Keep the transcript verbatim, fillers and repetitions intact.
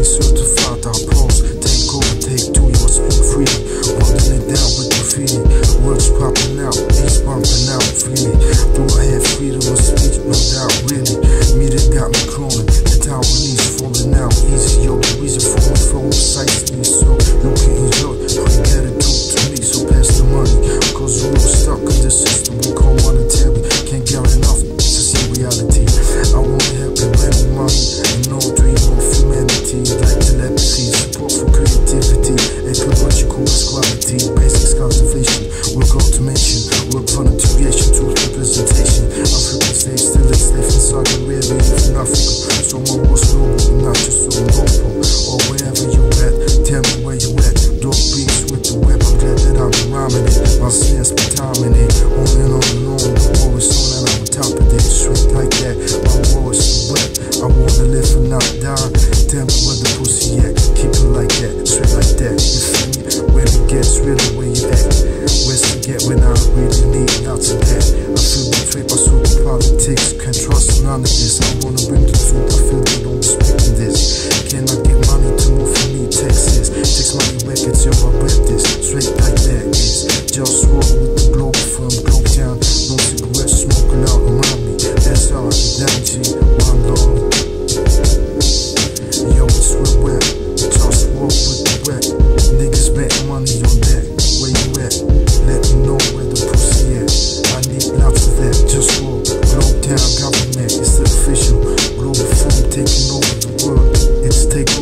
they certified our pros. Take over, take two, you must speak freely. Holding it down with graffiti. Words popping out, beats bumping out freely. Do I have freedom of speech? No doubt, really. Media got me cloning. The Taiwanese falling out easy. Yo, the reason for my flow precisely. So you can enjoy. All you gotta do to me, so pass the money. Cause we're stuck in the system we call monetary. Can't get enough to see reality. I wanna help you with money and no dream of humanity. Like telepathy, support for creativity, ecological equality, basics cultivation, work automation, work voluntarization, truth representation. African slaves still enslaved in Saudi Arabia, in Africa. So one was global, not just so local. Or wherever you at, tell me where you at. Dog beats with the web, I'm glad that I'm rhyming it. My snares be timing it, on and on and on. The war is on and I'm on top of it. Straight like that, my war is so wet. I wanna live and not die. Tell me where the pussy at. Keep it like that, straight like that. You feel me? When it gets really where you at. Where's to get when I really need lots of that. I feel betrayed by super politics. Can't trust none of this. I wanna bring the truth. I feel they don't respect this. Can I get money to move for me? Texas. Takes money records, yo, I rap this. Straight like that is JustWar with the Globalfirm, Globaltown. No cigarettes smoking out around me. That's how I get down, G. One love. Yo, it's real wet. JustWar with the wet. Niggas bet money on that. Where you at? Let me know where the pussy at. I need lots of that. JustWar, Globaltown government. It's official. Globalfirm taking over the world. It's takeover.